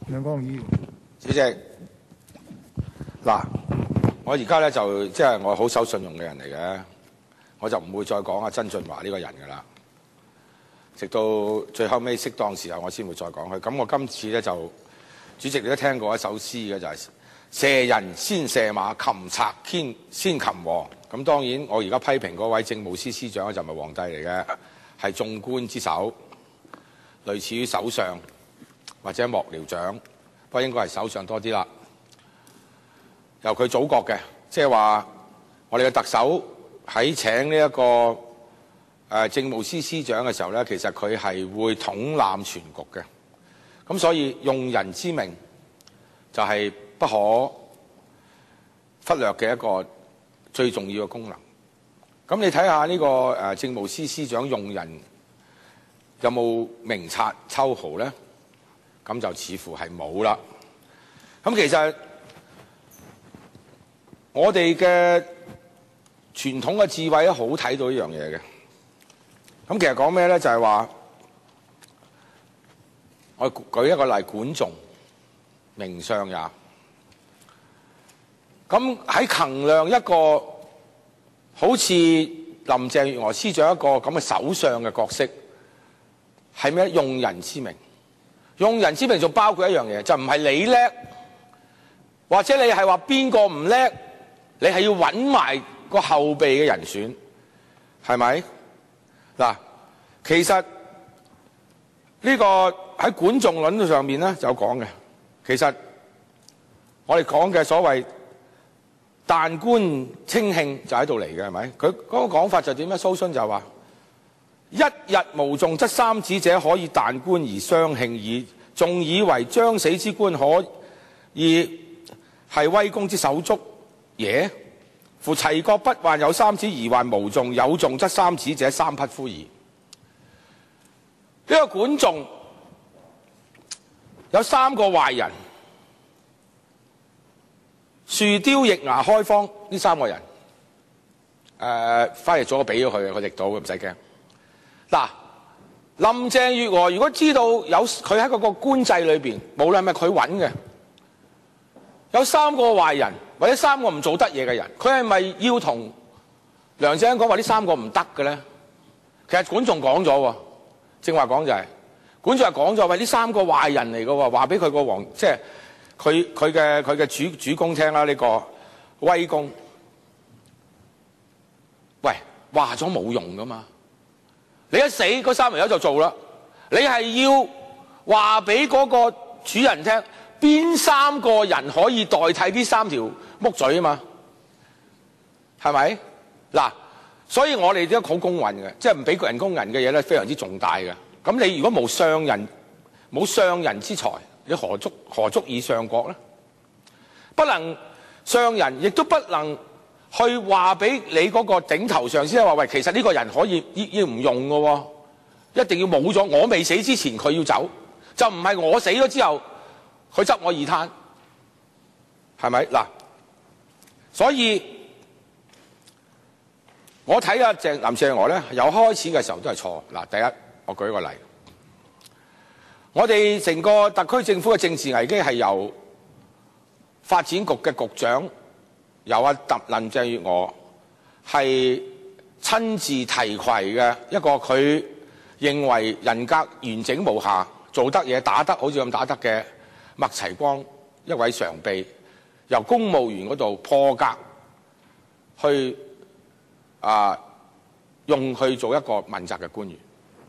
梁國雄議員， 主席，嗱，我而家咧就即係我好守信用嘅人嚟嘅，我就唔會再講阿曾俊華呢個人㗎啦。直到最後尾適當時候，我先會再講佢。咁我今次咧就，主席你都聽過一首詩嘅，就係射人先射馬，擒賊先擒王。咁當然我而家批評嗰位政務司司長就唔係皇帝嚟嘅，係眾官之首，類似於首相或者幕僚長，不過應該係首相多啲啦。由佢祖國嘅，即係話我哋嘅特首喺請呢一個政務司司長嘅時候咧，其實佢係會統攬全局嘅。咁所以用人之名就係不可忽略嘅一個最重要嘅功能。咁你睇下呢個政務司司長用人有冇明察秋毫咧？咁就似乎係冇啦。咁其實我哋嘅傳統嘅智慧咧，好睇到一樣嘢嘅。咁其實講咩咧？就係話我舉一個例，管仲名相也。咁喺衡量一個好似林鄭月娥司長一個咁嘅首相嘅角色，係咩？用人之名。用人之名仲包括一樣嘢，就唔係你叻，或者你係話邊個唔叻，你係要揾埋個後備嘅人選，係咪？嗱，其實呢個喺管仲論上面咧就有講嘅。其實我哋講嘅所謂彈冠稱慶就喺度嚟嘅，係咪？佢嗰個講法就點咧？蘇洵就話：一日無訟，則三子者可以彈冠而相慶矣。仲以為將死之官可以係威公之手足耶？夫齊國不患有三子，而患無訟；有訟則三子者三匹夫矣。呢個管仲有三個壞人，樹雕易牙開荒呢三個人。翻譯咗我俾咗佢嘅，佢譯到嘅，唔使驚。嗱，林鄭月娥如果知道有佢喺嗰個官制裏邊，無論係咪佢揾嘅，有三個壞人或者三個唔做得嘢嘅人，佢係咪要同梁振英講話呢三個唔得嘅咧？其實管仲講咗喎，正話講就係、是、管仲係講咗，喂，呢三個壞人嚟嘅喎，話俾佢個王，即係佢嘅主公聽啦。呢、這個威公，喂，話咗冇用噶嘛。你一死，嗰三條友就做啦。你係要話俾嗰個主人聽，邊三個人可以代替呢三條木嘴啊嘛？係咪？嗱，所以我哋都好公允嘅，即係唔俾人工人嘅嘢咧，非常之重大嘅。咁你如果冇上人之才，你何足以上國咧？不能上人，亦都不能去話俾你嗰個頂頭上司話，喂，其實呢個人可以要唔用嘅喎，一定要冇咗。我未死之前佢要走，就唔係我死咗之後佢執我二攤，係咪？嗱，所以我睇阿林鄭月娥咧，由開始嘅時候都係錯。嗱，第一，我舉個例，我哋成個特區政府嘅政治危機係由發展局嘅局長，由阿林鄭月娥係親自提攜嘅一個佢認為人格完整無瑕、做得嘢打得好似咁打得嘅麥齊光一位常秘，由公務員嗰度破格去用去做一個問責嘅官員，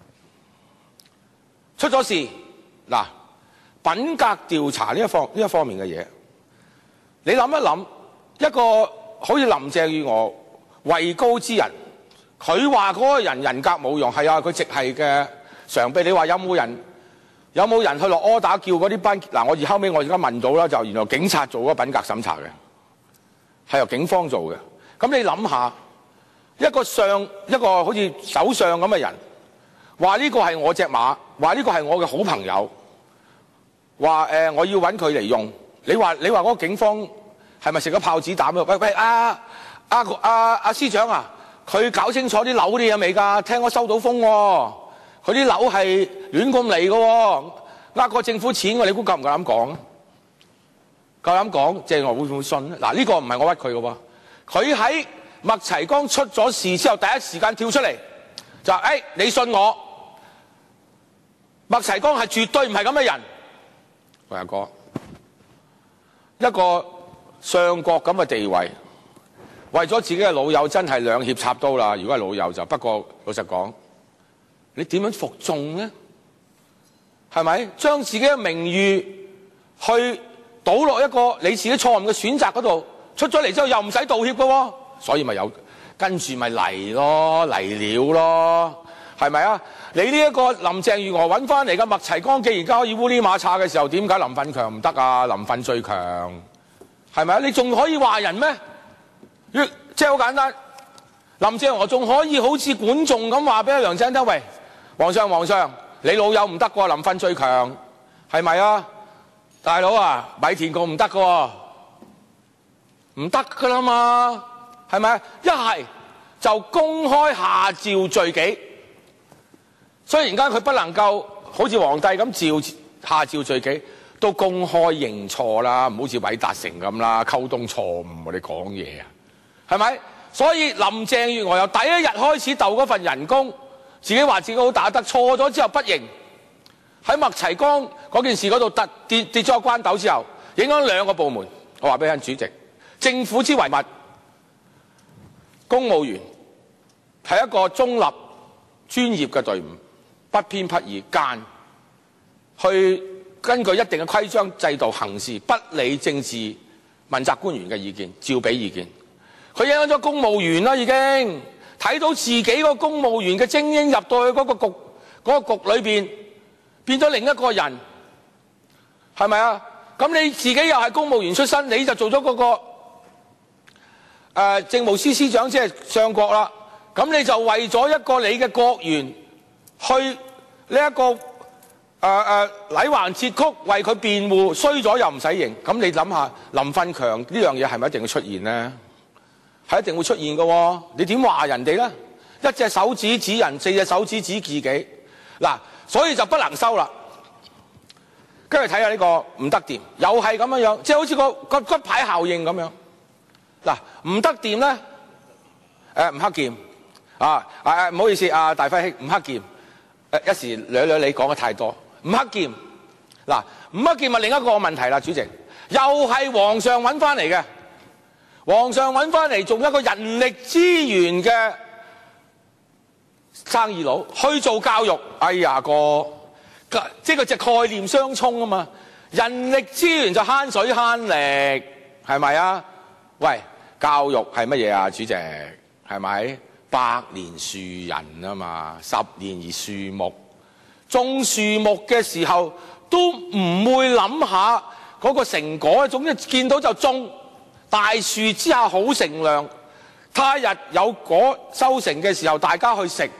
出咗事嗱，品格調查呢一方面嘅嘢，你諗一諗，一個好似林鄭月娥位高之人，佢話嗰個人格冇用，係啊，佢直係嘅常秘。你話有冇人去落 order 叫嗰啲班嗱？後尾我而家問到啦，就原來警察做嗰個品格審查嘅，係由警方做嘅。咁你諗下，一個好似首相咁嘅人，話呢個係我隻馬，話呢個係我嘅好朋友，話我要揾佢嚟用。你話嗰個警方係咪食咗炮子彈啊？喂，司長啊，佢搞清楚啲樓啲嘢未㗎？聽我收到風喎，佢啲樓係亂咁嚟㗎喎。 呃過政府錢，你估夠唔夠膽講啊？夠膽講，鄭若會唔會信咧？嗱，呢個唔係我屈佢嘅喎，佢喺麥齊光出咗事之後，第一時間跳出嚟就話：你信我，麥齊光係絕對唔係咁嘅人。喂，阿哥，一個相國咁嘅地位，為咗自己嘅老友真係兩肋插刀啦。如果係老友就，不過老實講，你點樣服眾呢？係咪將自己嘅名譽去倒落一個你自己錯誤嘅選擇嗰度？出咗嚟之後又唔使道歉嘅喎，所以咪有跟住咪嚟咯，嚟了咯，係咪啊？你呢一個林鄭月娥揾翻嚟嘅麥齊光，既然而家可以烏哩馬叉嘅時候，點解林奮強唔得啊？林奮最強，係咪啊？你仲可以話人咩？即係好簡單，林鄭月娥仲可以好似管仲咁話俾阿梁振英聽：喂，皇上，你老友唔得喎，林奮最強，係咪啊？大佬啊，米田共唔得嘅喎，唔得㗎啦嘛，係咪？一係就公開下詔罪己，雖然間佢不能夠好似皇帝咁下詔罪己，都公開認錯啦，唔好似韋達誠咁啦，溝通錯誤我哋講嘢啊，係咪？所以林鄭月娥由第一日開始鬥嗰份人工，自己話自己好打得，錯咗之後不認。喺麥齊光嗰件事嗰度跌咗個關斗之後，影響兩個部門。我話俾你聽，主席，政府之為物，公務員係一個中立專業嘅隊伍，不偏不倚，去根據一定嘅規章制度行事，不理政治問責官員嘅意見，照俾意見。佢影響咗公務員啦，已經睇到自己個公務員嘅精英入到去嗰個局裏邊。變咗另一個人，係咪啊？咁你自己又係公務員出身，你就做咗嗰個政務司司長，即係相國啦。咁你就為咗一個你嘅國員去呢一個禮橫節曲為佢辯護，衰咗又唔使認。咁你諗下，林奮強呢樣嘢係咪一定會出現呢？係一定會出現嘅喎。你點話人哋咧？一隻手指指人，四隻手指指自己。嗱。所以就不能收啦，跟住睇下呢個唔得掂，又係咁樣，即係好似個骨牌效應咁樣。嗱，唔得掂咧，吳克儉唔好意思，大輝兄，吳克儉一時兩你講得太多。吳克儉嗱，吳克儉咪另一個問題啦，主席，又係皇上揾翻嚟嘅，皇上揾翻嚟做一個人力資源嘅生意佬去做教育，哎呀即係隻概念相衝啊嘛！人力資源就慳水慳力，係咪啊？喂，教育係乜嘢啊？主席係咪百年樹人啊嘛？10年而樹木，種樹木嘅時候都唔會諗下嗰個成果，總之見到就種。大樹之下好乘涼，他日有果收成嘅時候，大家去食。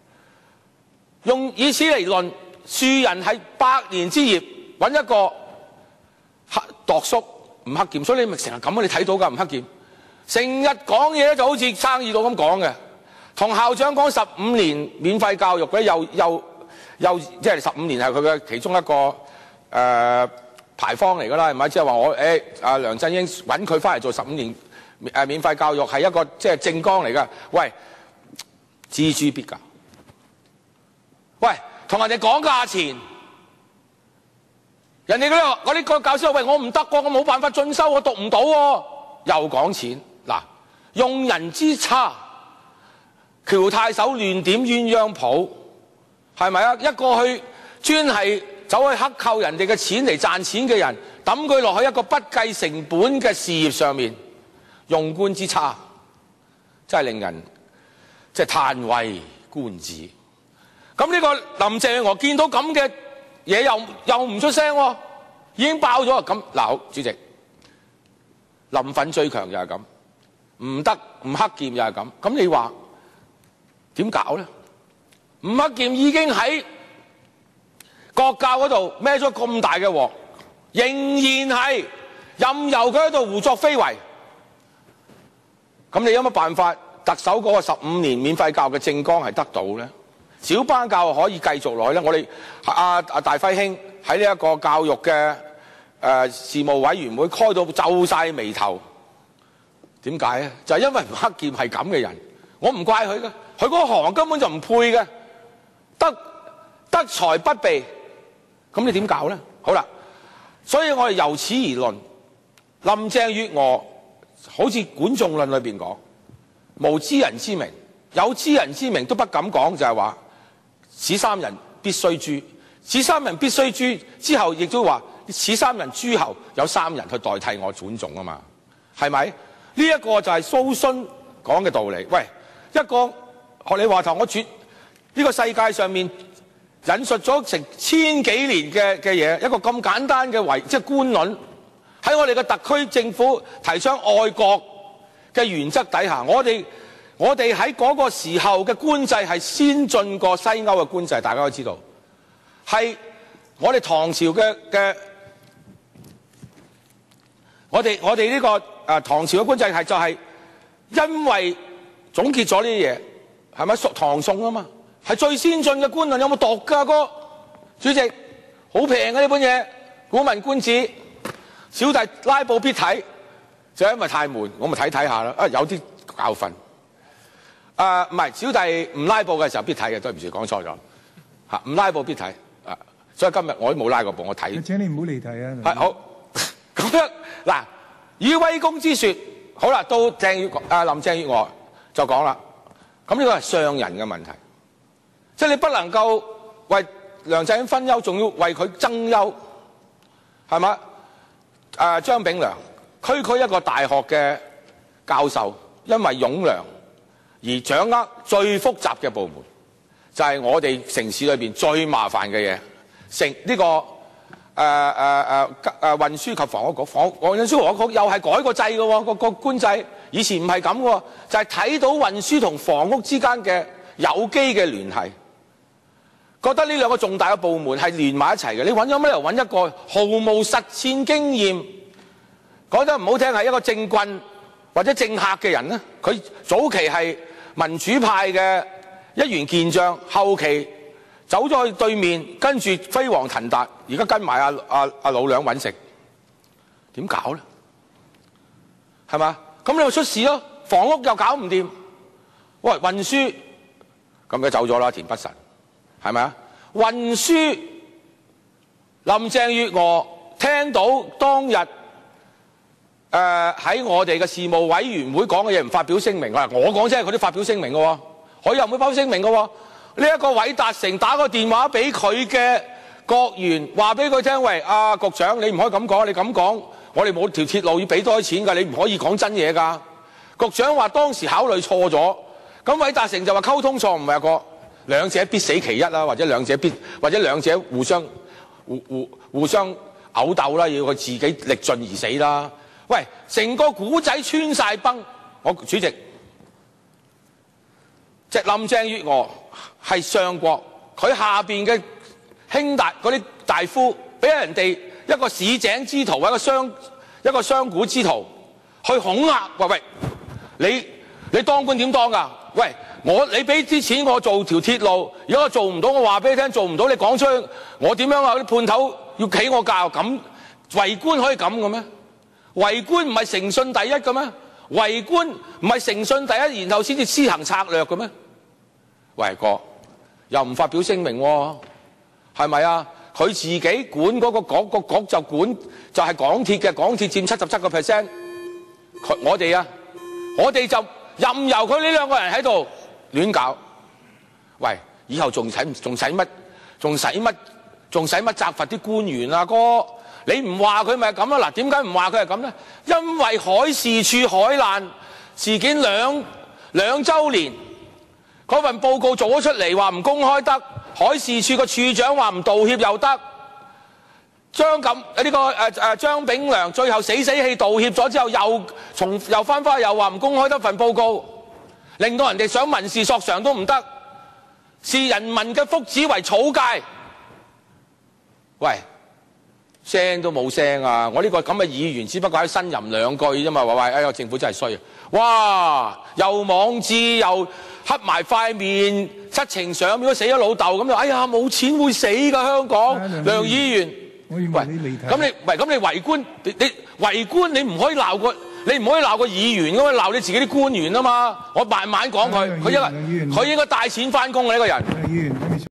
以此嚟論，樹人係百年之業，揾一個度叔吳克儉，所以你咪成日咁啊！你睇到㗎，吳克儉成日講嘢咧，就好似生意佬咁講嘅，同校長講15年免費教育嘅，又即係15年係佢嘅其中一個牌坊嚟㗎啦，係咪？即係話我梁振英揾佢翻嚟做15年免費教育係一個即係政綱嚟㗎。喂，錙銖必較。喂，同人哋講價錢，人哋嗰啲教師話：喂，我唔得喎，我冇辦法進修，我讀唔到喎，又講錢。嗱，用人之差，喬太守亂點鴛鴦譜，係咪啊？一個去專係走去克扣人哋嘅錢嚟賺錢嘅人，抌佢落去一個不計成本嘅事業上面，用官之差，真係令人即係嘆為觀止。咁呢個林鄭月娥見到咁嘅嘢又唔出聲喎，已經爆咗。咁嗱，主席，林奮最強又係咁，唔得，吳克儉又係咁。咁你話點搞咧？吳克儉已經喺國教嗰度孭咗咁大嘅鑊，仍然係任由佢喺度胡作非為。咁你有乜辦法？特首嗰個15年免費教育嘅政綱係得到咧？小班教育可以繼續落去咧，我哋大輝兄喺呢一個教育嘅事務委員會開到皺晒眉頭。點解啊？就係因為吳克儉係咁嘅人，我唔怪佢嘅，佢嗰行根本就唔配嘅，德才不備，咁你點搞咧？好啦，所以我哋由此而論，林鄭月娥好似管仲論裏邊講，無知人之明，有知人之明都不敢講，就係話此三人必須誅，此三人必須誅之後，亦都話此三人誅後有三人去代替我管仲啊嘛，係咪？呢一個就係蘇洵講嘅道理。喂，一個學你話頭，我絕呢個世界上面引述咗成千幾年嘅嘢，一個咁簡單嘅即係官論，喺我哋嘅特區政府提倡愛國嘅原則底下，我哋喺嗰個時候嘅官制係先進過西歐嘅官制，大家都知道，係我哋唐朝嘅我哋呢個唐朝嘅官制係就係因為總結咗呢啲嘢，係咪唐宋啊嘛？係最先進嘅官論，有冇讀㗎哥？主席，好平嘅呢本嘢，《古文觀止》，小弟拉布必睇，就因為太悶，我咪睇下啦。有啲教訓。唔係，小弟唔拉布嘅時候必睇嘅，對唔住，講錯咗嚇，唔拉布必睇啊。所以今日我都冇拉過布，我睇。 請你唔好離題啊！ 係好咁樣嗱，以威公之説，好啦，到林鄭月娥就講啦。咁呢個係上人嘅問題，即係你不能夠為梁振英分憂，仲要為佢爭憂，係嘛？張炳良，區一個大學嘅教授，因為冗良而掌握最複雜嘅部門，就係我哋城市裏邊最麻煩嘅嘢。呢個運輸及房屋局，運輸及房屋局又係改過制嘅喎，個官制以前唔係咁嘅喎，就係睇到運輸同房屋之間嘅有機嘅聯繫，覺得呢兩個重大嘅部門係連埋一齊嘅。你揾咗咩嚟揾一個毫無實踐經驗，講得唔好聽係一個政棍或者政客嘅人呢？佢早期係民主派嘅一員健將，後期走咗去對面，跟住飛黃騰達，而家跟埋阿老兩揾食，點搞咧？係嘛？咁你咪出事咯，房屋又搞唔掂，喂，運輸咁佢走咗啦，田北辰係咪啊？運輸林鄭月娥聽到當日喺我哋嘅事務委員會講嘅嘢唔發表聲明，我講啫，佢都發表聲明嘅喎，佢又唔會發表聲明嘅喎。呢一個韋達誠打個電話俾佢嘅國員，話俾佢聽，喂，局長你唔可以咁講，你咁講，我哋冇條鐵路要俾多啲錢㗎，你唔可以講真嘢㗎。局長話當時考慮錯咗，咁韋達誠就話溝通錯誤，唔係個兩者必死其一啦，或者兩者互相毆鬥啦，要佢自己力盡而死啦。喂，成個古仔穿晒崩，主席，即林鄭月娥係相國，佢下邊嘅兄弟嗰啲大夫，俾人哋一個市井之徒，一個商賈之徒去恐嚇，喂，你當官點當㗎？喂，你俾啲錢我做條鐵路，如果我做唔到，我話俾你聽做唔到，你講出去，我點樣啊？啲判頭要企我教，咁為官可以咁嘅咩？為官唔係誠信第一嘅咩？為官唔係誠信第一，然後先至施行策略嘅咩？喂哥，又唔發表聲明喎，係咪啊？佢自己管嗰個局就管就係港鐵嘅，港鐵佔77%。我哋就任由佢呢兩個人喺度亂搞。喂，以後仲使乜責罰啲官員啊哥？你唔話佢咪咁咯？嗱，點解唔話佢係咁咧？因為海事處海難事件兩週年嗰份報告做咗出嚟，話唔公開得，海事處個處長話唔道歉又得，張炳良最後死氣道歉咗之後，又翻返又話唔公開得份報告，令到人哋想民事索償都唔得，視人民嘅福祉為草芥。喂！ 聲都冇聲啊！我呢個咁嘅議員，只不過喺呻吟兩句啫嘛，話喂，哎呀政府真係衰啊！哇，又網誌又黑埋塊面，七情上如果死咗老豆咁就，哎呀冇錢會死㗎香港，梁議員。 我認為你未睇。 咁你圍觀，你圍觀你唔可以鬧個議員㗎嘛，鬧你自己啲官員啊嘛！我慢慢講佢，佢應該帶錢返工嘅呢個人。